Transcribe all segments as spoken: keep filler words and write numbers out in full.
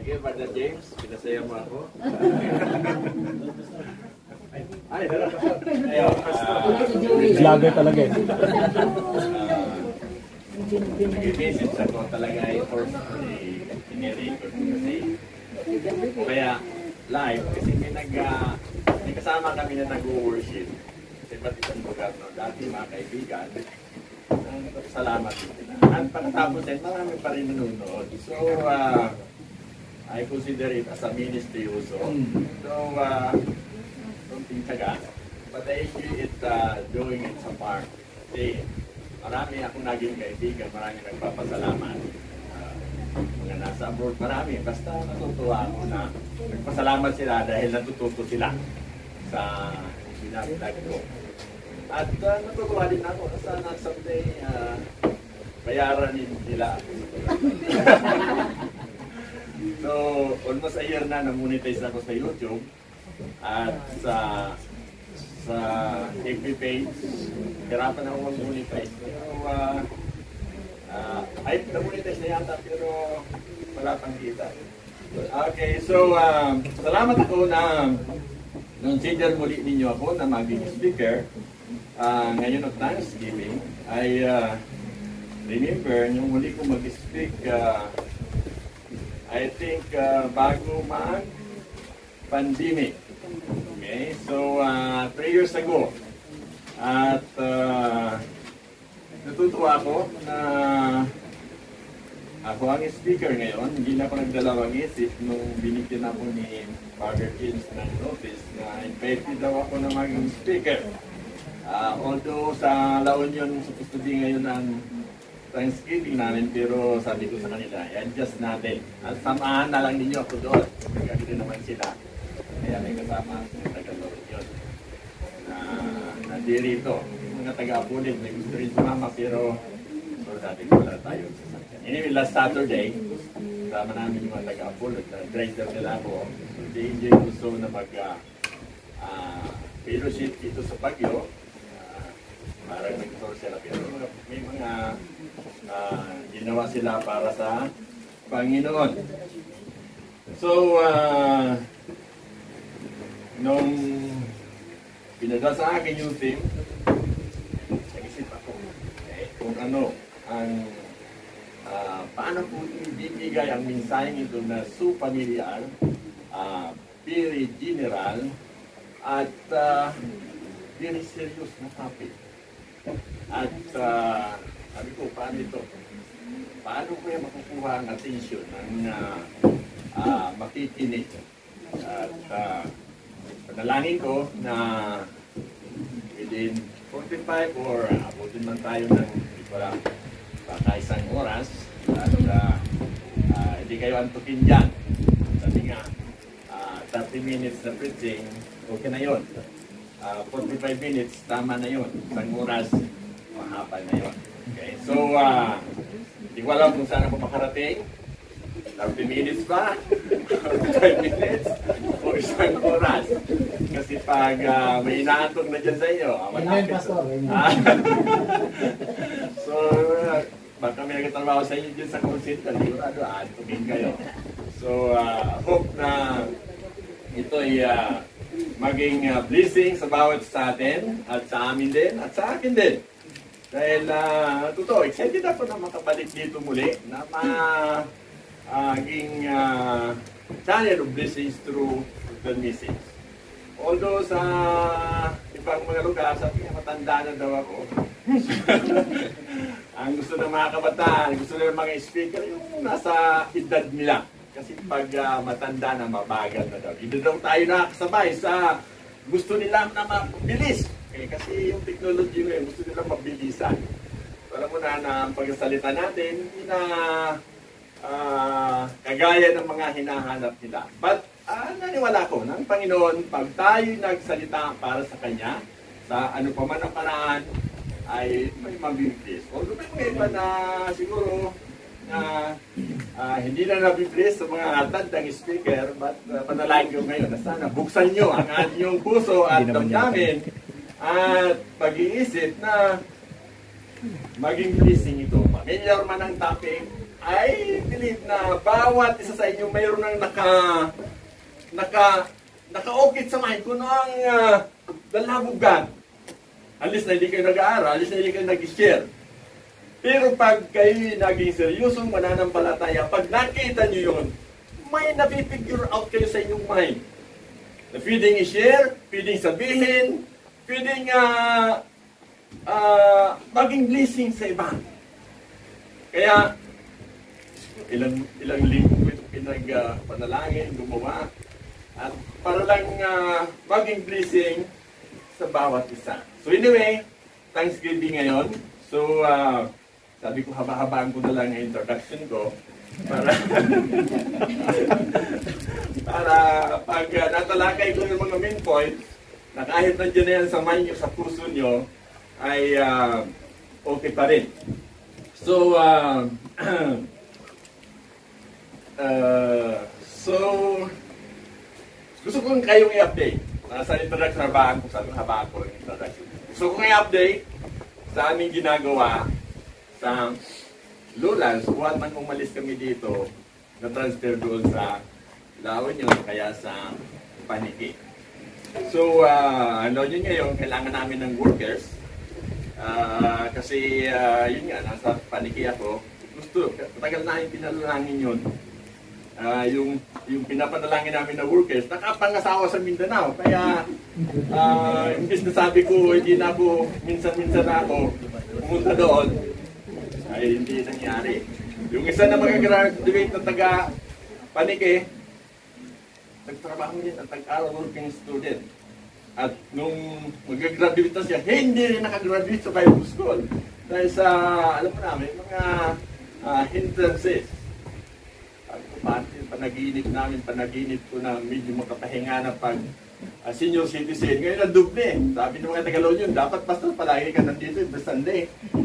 Thank you, Brother James. Pinasaya mo ako. Ay, dala pa siya. Ayaw. Vlogger talaga eh. Nag-message ako talaga ay for ini-record kasi kaya live kasi may nag uh, may kasama kami na nag-worship sa iba't ibang lugar no? Dati mga kaibigan uh, salamat din nila at pagkatapos din marami pa rin nanonood so uh, I consider it as a ministry also so uh, something taga but I enjoy it uh, doing it sa park kasi marami akong naging kaibigan, marami nagpapasalamat. Uh, mga nasa abroad, marami. Basta natutuwa ako na nagpasalamat sila dahil natututo sila sa binabilag ko. At uh, natutuwa din ako na sana someday uh, bayaran nila. So, almost a year na na-monetize ako sa YouTube at sa sa F B page, hirapan ako mag-monetize. Pero, uh, uh, ay, na-monetize na yata, pero wala pang kita. Okay, so, uh, salamat ako na consider muli ninyo ako na maging speaker. Uh, ngayon of Thanksgiving, I uh, remember, yung muli ko mag-speak, uh, I think, uh, bago mag-pandemic. Okay, so uh, three years ago, at uh, natutuwa ako na ako ang speaker ngayon. Hindi na ako nagdalawang isip nung binigyan ako ni Father James ng notice na invited daw ako na maging speaker. Uh, although sa La Union, supposed to be ngayon ang Thanksgiving namin, pero sabi ko sa kanila, i-adjust natin. At samahan na lang ninyo ako doon. Nagkakita naman sila. Kaya may kasama ng taga-Lord yun na nandirito. Yung mga taga-Apulid, may gusto rin sumama pero so dati wala tayo sa sakyan. Anyway, last Saturday, kasama namin yung mga taga-Apulid. Driver nila ako. So they enjoy gusto na mag uh, uh, fellowship dito sa Baguio. Uh, parang nag-tour sila. Pero may mga uh, ginawa sila para sa Panginoon. So, uh, nung pinadala sa akin yung theme, nag-isip ako okay, kung ano ang uh, paano po ibibigay ang mensaheng ito na so familiar, uh, very general, at uh, very serious na topic. At uh, sabi ko, paano ito? Paano ko yung makukuha ang attention ng uh, uh, makikinig? At uh, panalangin ko na within forty-five or abutin man tayo ng wala baka isang oras at uh, uh, hindi kayo antukin dyan. Sabi nga, uh, thirty minutes na preaching, okay na yun. Uh, forty-five minutes, tama na yun. Isang oras, mahaba na yun. Okay, so uh, hindi ko alam kung saan ako makarating. thirty minutes ba? forty-five minutes? O isang oras? Kasi pag uh, may inaantog na dyan sa inyo, Amen, Pastor. So, uh, baka may nagtatrabaho sa inyo dyan sa call center, sigurado, aantugin kayo. So, uh, hope na ito ay uh, maging uh, blessing sa bawat sa atin, at sa amin din, at sa akin din. Dahil, uh, totoo, excited ako na makabalik dito muli, na ma... aging uh, channel of blessings through the message. Although sa ibang mga lugar, sabi nga matanda na daw ako. Ang gusto ng mga kabataan, gusto ng mga speaker, yung nasa edad nila. Kasi pag uh, matanda na, mabagal na daw. Hindi daw tayo nakakasabay sa gusto nila na mabilis. Okay, kasi yung technology ngayon, gusto nila mabilisan. Alam mo na na ang pagsalita natin, hindi na Uh, kagaya ng mga hinahanap nila. But uh, naniwala ko ng Panginoon, pag tayo nagsalita para sa Kanya, sa ano pa man ang paraan, ay may mabibigis. Although may mga iba na siguro na uh, hindi na nabibigis sa mga hatad ng speaker, but uh, panalangin ko ngayon na sana buksan nyo ang inyong puso at damdamin at pag-iisip na maging blessing ito. Familiar man ang topic, I believe na bawat isa sa inyo mayroon ng naka naka naka-okit sa mind kung ang uh, dalabugan. Alis na hindi kayo nag-aaral, alis na hindi kayo nag-share. Pero pag kayo naging seryosong mananampalataya, pag nakita nyo yun, may napipigure out kayo sa inyong mind. Na pwedeng i-share, pwedeng sabihin, pwedeng uh, uh, maging blessing sa iba. Kaya, ilang, ilang linggo ko itong pinag-panalangin, uh, gumawa, at para lang uh, maging blessing sa bawat isa. So anyway, Thanksgiving ngayon. So, uh, sabi ko, haba-habaan ko na lang ang introduction ko para para pag uh, natalakay ko yung mga main points na kahit nandiyan na yan sa mind nyo, sa puso nyo, ay uh, okay pa rin. So, uh, uh, so, gusto kong kayong i-update. Nasa introduction, habaan ko, sabi ko, habaan ko yung introduction. Gusto kong i-update sa aming ginagawa sa Lulans, buwan man umalis kami dito, na-transfer doon sa La Union, kaya sa Paniki. So, uh, ano yun ngayon, kailangan namin ng workers. Uh, kasi, uh, yun nga, nasa Paniki ako. Gusto, tagal na yung pinalangin yun. Uh, yung, yung pinapanalangin namin na workers, nakapangasawa sa Mindanao. Kaya, uh, imbis na sabi ko, hindi na ako, minsan-minsan na ako pumunta doon, ay hindi nangyari. Yung isa na mag-graduate na taga Paniki, nagtrabaho din ang tag-aral working student. At nung mag-graduate na siya, hindi rin nakagraduate sa Bible School. Dahil sa, alam mo namin, mga uh, hindrances. Sabi ko, panaginip namin, panaginip ko na medyo makapahinga na pag uh, senior citizen. Ngayon na duble. Sabi ng mga Tagalog yun, dapat pastor palagi ka nandito every Sunday.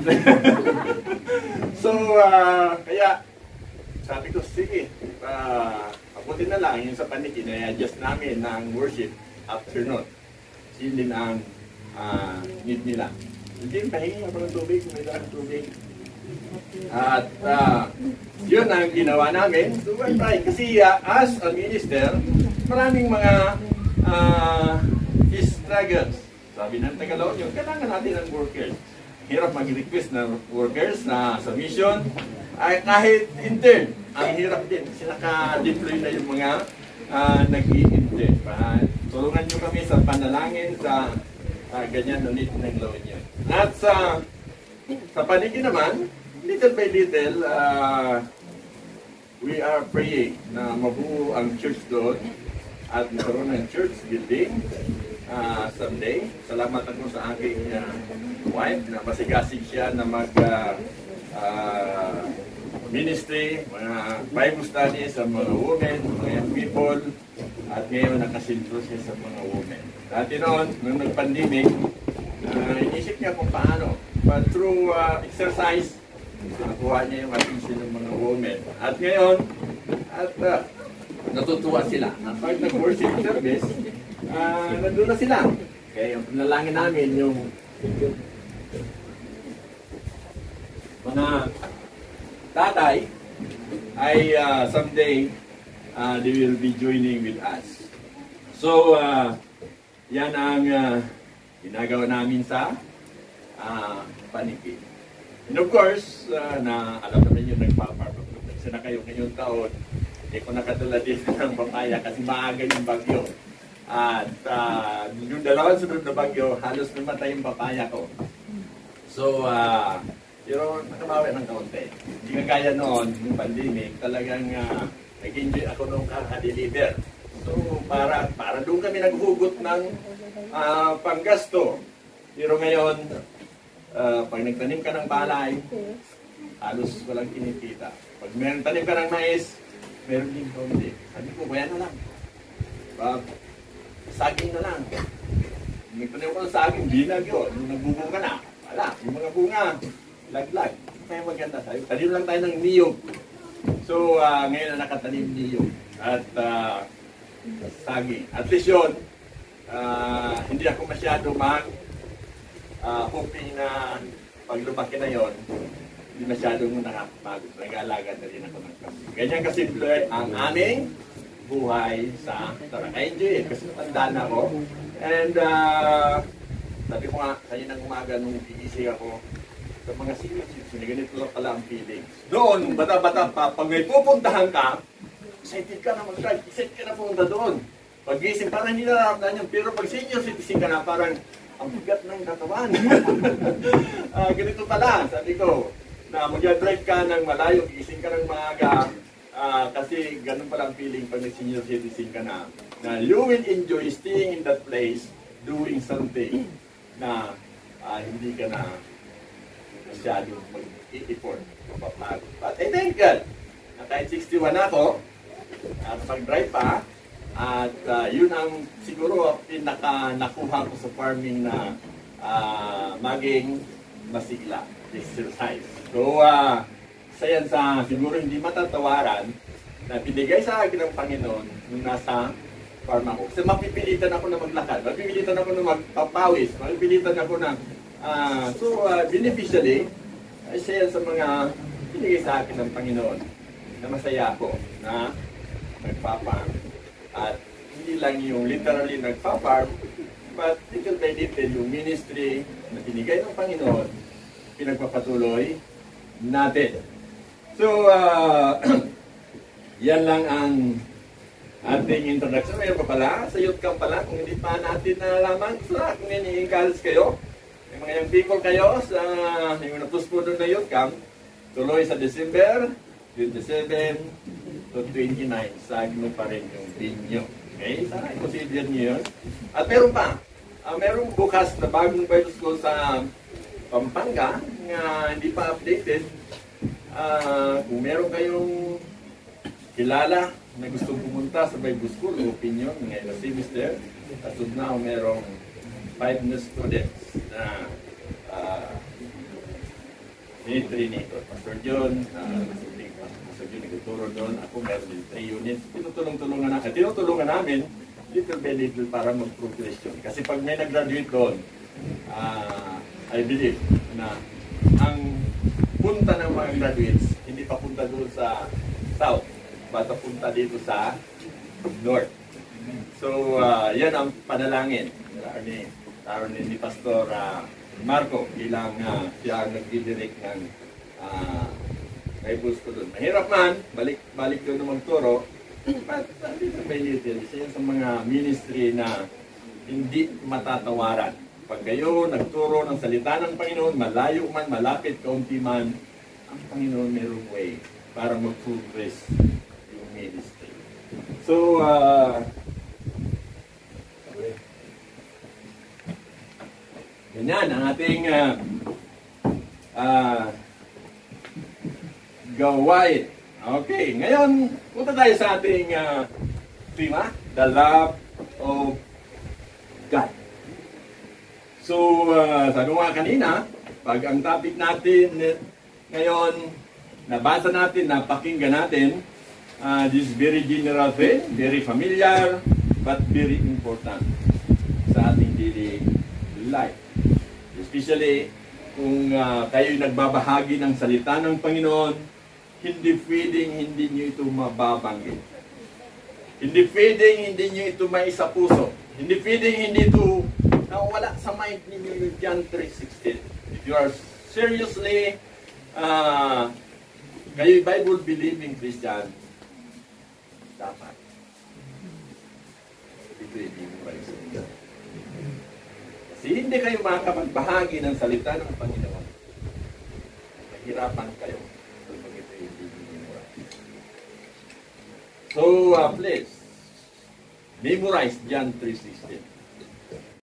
So, uh, kaya, sabi ko, sige, uh, abutin na lang yung sa Paniki na i-adjust namin ng worship afternoon. Yun din ang uh, need nila. Hindi, pahingi ako ng tubig, may lang tubig. At uh, yun ang ginawa namin. So, I try. Kasi uh, as a minister, maraming mga uh, struggles. Sabi ng Tagalog yun, kailangan natin ng workers. Hirap mag-request ng workers na sa mission. Ay, kahit intern, ang hirap din. Kasi naka-deploy na yung mga uh, nag-i-intern. Tulungan nyo kami sa panalangin, sa uh, ganyan na need ng loan yun. At sa, sa Paniki naman, little by little, uh, we are praying na mabuo ang church doon at magkaroon ng church building. Uh, someday. Salamat ako sa aking uh, wife na masigasig siya na mag uh, uh, ministry, mga Bible studies sa mga women, mga young people, at ngayon nakasintro siya sa mga women. Dati noon, nung nag-pandemic, uh, inisip niya kung paano. But through uh, exercise, nakuha niya yung attention ng mga women. At ngayon, at uh, natutuwa sila. At pag nag-worship service, Uh, nandun na sila. Kaya yung pinalangin namin yung mga tatay ay uh, someday uh, they will be joining with us. So, uh, yan ang uh, ginagawa namin sa uh, Paniki. And of course, uh, na alam naman yung nagpaparapagod. Kasi na kayo ngayong taon, hindi ko nakatulad din ng papaya kasi maaga yung bagyo. At uh, yung dalawang sunod na bagyo, halos namatay yung papaya ko. So, uh, pero nakabawi ng kaunti. Hindi ka kaya noon, yung pandemic, talagang uh, nag-enjoy ako nung kaka-deliver. So, para, para doon kami naghugot ng uh, panggasto. Pero ngayon, uh, pag nagtanim ka ng balay, halos walang kinikita. Pag meron tanim ka ng mais, meron din kaunti. Sabi ko, kaya na lang. Uh, saging na lang. Nagtanim ko ng saging, binag yun. Nung nagbubunga na, wala. Yung mga bunga, laglag. Kaya maganda tayo. Tanim lang tayo ng niyog. So, uh, ngayon na nakatanim niyog. At uh, saging. At least yun, uh, hindi ako masyado mag uh, hoping na pag lumaki na yun, hindi masyadong nakakapagod. Nag-aalaga na rin ako ng kambing. Ganyan kasimple ang aming buhay sa Tarlac. I enjoy it kasi matanda na ako. And uh, sabi ko nga, kaninang umaga nung gigising ako, sa mga senior citizen, ganito lang pala ang feelings. Doon, nung bata-bata pa, pag may pupuntahan ka, excited ka na mag-drive, excited ka na pumunta doon. Pag gising, parang hindi nararamdaman yun. Pero pag senior citizen ka na, parang ang bigat ng katawan. uh, ganito pala, sabi ko, na mag-drive ka ng malayo, gising ka ng maaga, uh, kasi ganun pala ang feeling pag senior citizen ka na, na you will enjoy staying in that place, doing something na uh, hindi ka na masyadong mag-i-effort, mapapagod. But I thank God na kahit sixty-one ako, at mag-drive pa, at uh, yun ang siguro pinaka nakuha ko sa farming na uh, maging masigla, exercise. So, uh, isa yan sa siguro hindi matatawaran na binigay sa akin ng Panginoon nung nasa farm ako. Kasi mapipilitan ako na maglakad, mapipilitan ako na magpapawis, mapipilitan ako na Uh, so, uh, beneficially, isa yan sa mga binigay sa akin ng Panginoon na masaya ako na nagpa-farm. At hindi lang yung literally nagpa-farm, but little by little yung ministry na binigay ng Panginoon, pinagpapatuloy natin. So, uh, yan lang ang ating introduction. Ngayon pa pala, sa youth camp pala, kung hindi pa natin nalaman, sa kung ini-encourage kayo, yung mga young people kayo sa yung napuspo doon na youth camp, tuloy sa December twenty-seven to twenty-nine, sagno pa rin yung dinyo. Okay? Sana i-consider nyo yun. At meron pa, uh, meron bukas na bagong Bible school sa Pampanga na hindi pa updated. Uh, kung meron kayong kilala na gustong pumunta sa Bible school, opinion ngayon na semester, as of now merong five new students na uh, ni-trainator. Pastor John, uh, Pastor John nagtuturo doon. Ako meron din three units. Tinutulong-tulungan namin. Tinutulungan namin little by little para mag-progress yun. Kasi pag may nag-graduate doon, uh, I believe na ang punta ng mga graduates, hindi pa punta doon sa south, basta punta dito sa north. So, uh, yan ang panalangin. Ni Taron ni Pastor uh, Marco bilang uh, siya ang nag-direct ng uh, Bible School doon. Mahirap man, balik balik doon na magturo, but little by little, isa yan sa mga ministry na hindi matatawaran. Pag kayo nagturo ng salita ng Panginoon, malayo man, malapit, kaunti man, ang Panginoon mayroong way para mag-progress yung ministry. So, uh, ganyan ang ating uh, uh, gawain. Okay, ngayon punta tayo sa ating uh, tema, the love of God. So, uh, sabi ko nga kanina, pag ang topic natin ngayon, nabasa natin, napakinggan natin, uh, this very general thing, very familiar, but very important sa ating daily life. Especially kung uh, kayo'y nagbabahagi ng salita ng Panginoon, hindi pwedeng hindi nyo ito mababanggit. Hindi pwedeng hindi nyo ito may sa puso. Hindi pwedeng hindi ito nawala sa mind ninyo yung John three sixteen. If you are seriously uh, kayo'y Bible-believing Christian, dapat ito yung Bible. Kasi hindi kayo makakapagbahagi ng salita ng Panginoon. Mahirapan kayo. Pag ito hindi memorize. So, uh, please, memorize John three sixteen.